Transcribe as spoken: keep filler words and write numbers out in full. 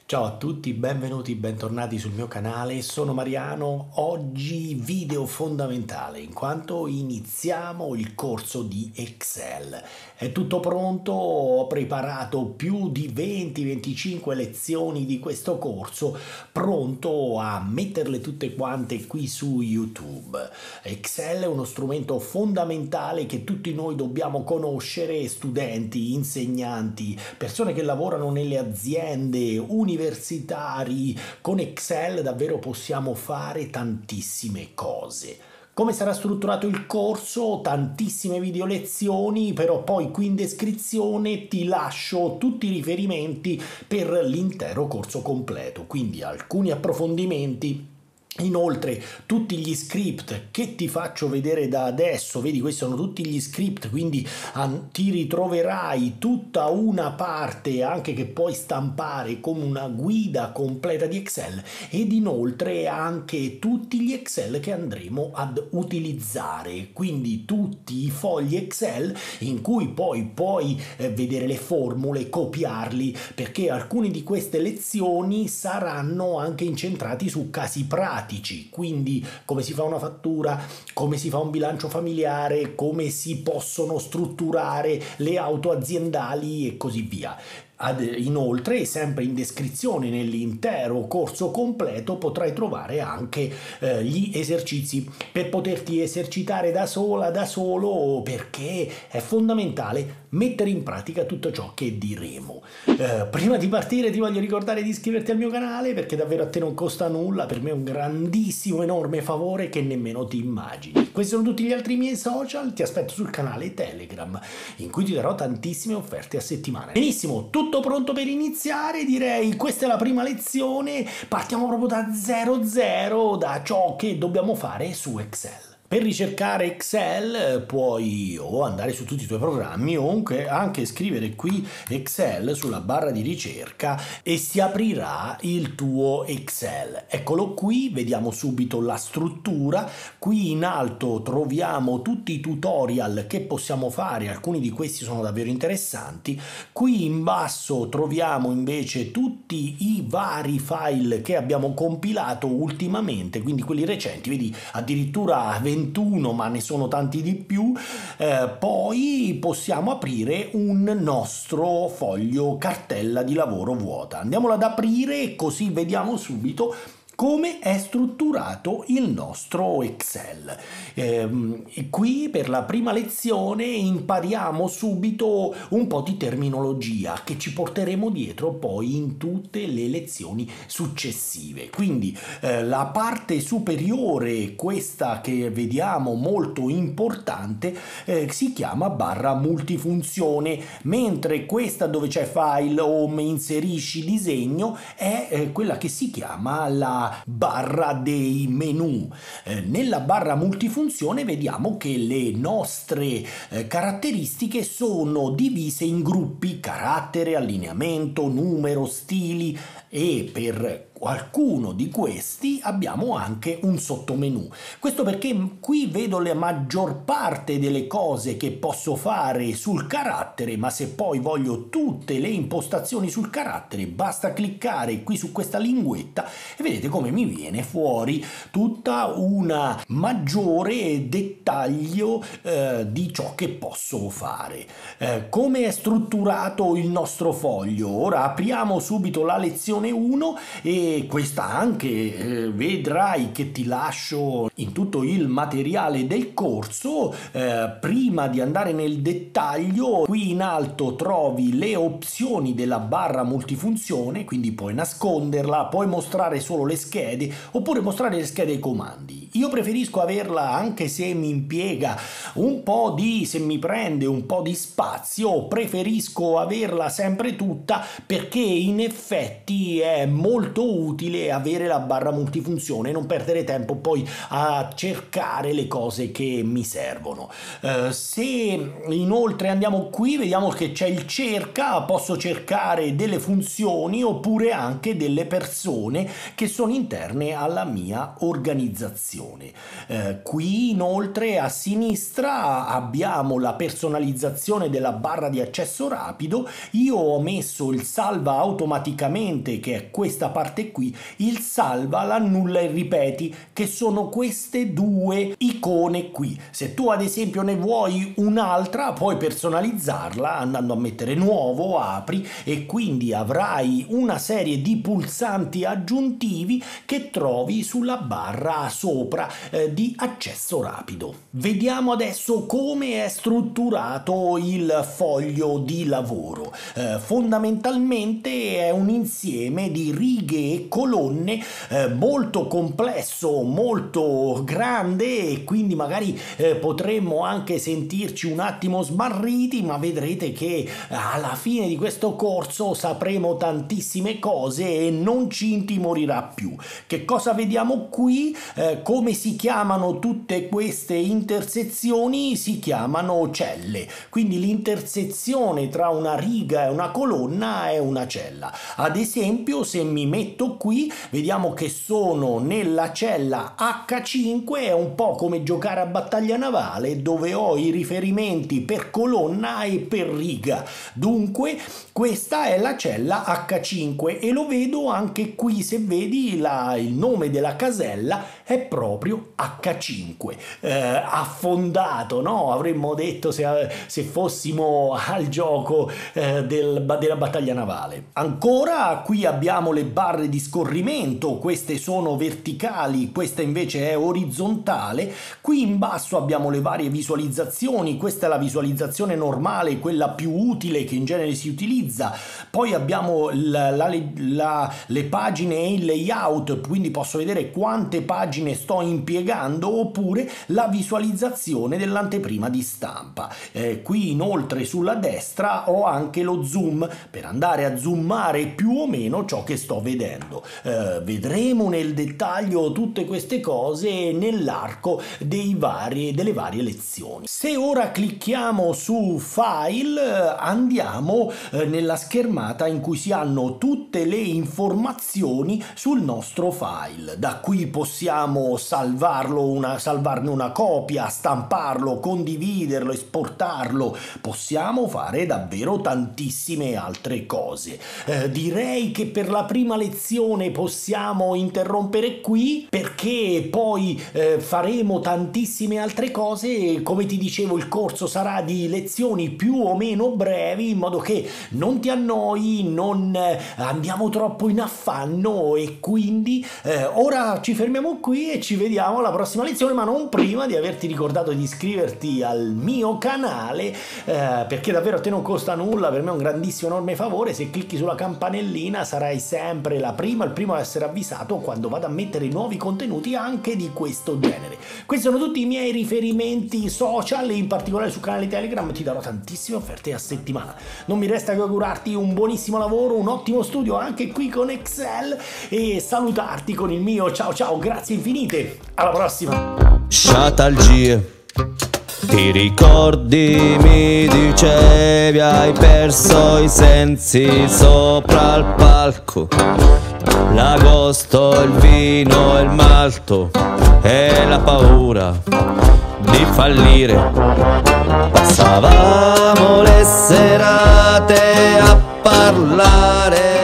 Ciao a tutti, benvenuti, bentornati sul mio canale, sono Mariano. Oggi video fondamentale in quanto iniziamo il corso di Excel. È tutto pronto, ho preparato più di venti venticinque lezioni di questo corso, pronto a metterle tutte quante qui su YouTube. Excel è uno strumento fondamentale che tutti noi dobbiamo conoscere, studenti, insegnanti, persone che lavorano nelle aziende, universitari. Con Excel davvero possiamo fare tantissime cose. Come sarà strutturato il corso? Tantissime video lezioni, però poi qui in descrizione ti lascio tutti i riferimenti per l'intero corso completo, quindi alcuni approfondimenti. Inoltre tutti gli script che ti faccio vedere da adesso, vedi, questi sono tutti gli script, quindi um, ti ritroverai tutta una parte anche che puoi stampare come una guida completa di Excel, ed inoltre anche tutti gli Excel che andremo ad utilizzare, quindi tutti i fogli Excel in cui poi puoi eh, vedere le formule, copiarli, perché alcune di queste lezioni saranno anche incentrati su casi pratici. Quindi come si fa una fattura, come si fa un bilancio familiare, come si possono strutturare le auto aziendali e così via. Inoltre, sempre in descrizione nell'intero corso completo potrai trovare anche eh, gli esercizi per poterti esercitare da sola, da solo, perché è fondamentale mettere in pratica tutto ciò che diremo. Eh, prima di partire ti voglio ricordare di iscriverti al mio canale, perché davvero a te non costa nulla, per me è un grandissimo, enorme favore che nemmeno ti immagini. Questi sono tutti gli altri miei social, ti aspetto sul canale Telegram, in cui ti darò tantissime offerte a settimana. Benissimo, tutto Tutto pronto per iniziare, direi. Questa è la prima lezione, partiamo proprio da zero zero, da ciò che dobbiamo fare su Excel. Per ricercare Excel puoi o andare su tutti i tuoi programmi o anche scrivere qui Excel sulla barra di ricerca e si aprirà il tuo Excel. Eccolo qui, vediamo subito la struttura. Qui in alto troviamo tutti i tutorial che possiamo fare, alcuni di questi sono davvero interessanti. Qui in basso troviamo invece tutti i vari file che abbiamo compilato ultimamente, quindi quelli recenti, vedi addirittura ventuno, ma ne sono tanti di più. Eh, poi possiamo aprire un nostro foglio cartella di lavoro vuota. Andiamolo ad aprire così vediamo subito come è strutturato il nostro Excel. Eh, qui per la prima lezione impariamo subito un po' di terminologia che ci porteremo dietro poi in tutte le lezioni successive. Quindi eh, la parte superiore, questa che vediamo molto importante, eh, si chiama barra multifunzione, mentre questa dove c'è file, home, inserisci, disegno è eh, quella che si chiama la barra dei menu. Eh, nella barra multifunzione vediamo che le nostre eh, caratteristiche sono divise in gruppi: carattere, allineamento, numero, stili, e per qualcuno di questi abbiamo anche un sottomenu. Questo perché qui vedo la maggior parte delle cose che posso fare sul carattere, ma se poi voglio tutte le impostazioni sul carattere basta cliccare qui su questa linguetta e vedete come mi viene fuori tutta una maggiore dettaglio eh, di ciò che posso fare. Eh, come è strutturato il nostro foglio? Ora apriamo subito la lezione uno e questa anche eh, vedrai che ti lascio in tutto il materiale del corso. Eh, prima di andare nel dettaglio, qui in alto trovi le opzioni della barra multifunzione, quindi puoi nasconderla, puoi mostrare solo le schede oppure mostrare le schede ai comandi. Io preferisco averla, anche se mi impiega un po' di, se mi prende un po' di spazio, preferisco averla sempre tutta, perché in effetti è molto utile avere la barra multifunzione e non perdere tempo poi a cercare le cose che mi servono. Eh, se inoltre andiamo qui, vediamo che c'è il cerca, posso cercare delle funzioni oppure anche delle persone che sono interne alla mia organizzazione. Eh, qui inoltre a sinistra abbiamo la personalizzazione della barra di accesso rapido. Io ho messo il salva automaticamente, che è questa parte qui, il salva, l'annulla e ripeti, che sono queste due icone qui. Se tu ad esempio ne vuoi un'altra, puoi personalizzarla andando a mettere nuovo, apri, e quindi avrai una serie di pulsanti aggiuntivi che trovi sulla barra sopra eh, di accesso rapido. Vediamo adesso come è strutturato il foglio di lavoro. Eh, fondamentalmente è un insieme di righe e colonne eh, molto complesso, molto grande, e quindi magari eh, potremmo anche sentirci un attimo smarriti, ma vedrete che alla fine di questo corso sapremo tantissime cose e non ci intimorirà più. Che cosa vediamo qui? Eh, come si chiamano tutte queste intersezioni? Si chiamano celle, quindi l'intersezione tra una riga e una colonna è una cella. Ad esempio, se mi metto qui, vediamo che sono nella cella acca cinque, è un po' come giocare a battaglia navale dove ho i riferimenti per colonna e per riga. Dunque questa è la cella acca cinque e lo vedo anche qui, se vedi la, il nome della casella è proprio acca cinque. Eh, affondato, no? Avremmo detto se, se fossimo al gioco eh, del, della battaglia navale. Ancora qui abbiamo le barre di scorrimento, queste sono verticali, questa invece è orizzontale. Qui in basso abbiamo le varie visualizzazioni, questa è la visualizzazione normale, quella più utile che in genere si utilizza. Poi abbiamo la, la, la, le pagine e il layout, quindi posso vedere quante pagine sto impiegando, oppure la visualizzazione dell'anteprima di stampa. Eh, qui inoltre sulla destra ho anche lo zoom per andare a zoomare più o meno ciò che sto vedendo. Eh, vedremo nel dettaglio tutte queste cose nell'arco dei vari, delle varie lezioni. Se ora clicchiamo su file, andiamo eh, nella schermata in cui si hanno tutte le informazioni sul nostro file. Da qui possiamo salvarlo, una, salvarne una copia, stamparlo, condividerlo, esportarlo. Possiamo fare davvero tantissime altre cose. Eh, direi che per la prima lezione possiamo interrompere qui, perché poi eh, faremo tantissime altre cose. Come ti dicevo, il corso sarà di lezioni più o meno brevi, in modo che non ti annoi, non eh, andiamo troppo in affanno, e quindi eh, ora ci fermiamo qui e ci vediamo alla prossima lezione, ma non prima di averti ricordato di iscriverti al mio canale, eh, perché davvero a te non costa nulla, per me è un grandissimo enorme favore. Se clicchi sulla campanellina sarai sempre la prima, il primo a essere avvisato quando vado a mettere nuovi contenuti anche di questo genere. Questi sono tutti i miei riferimenti social, e in particolare sul canale Telegram ti darò tantissime offerte a settimana. Non mi resta che augurarti un buonissimo lavoro, un ottimo studio anche qui con Excel, e salutarti con il mio ciao ciao, grazie infinite, alla prossima. Sciatalgie, ti ricordi, mi dicevi, hai perso i sensi sopra il palco. L'agosto, il vino, il malto e la paura di fallire. Passavamo le serate a parlare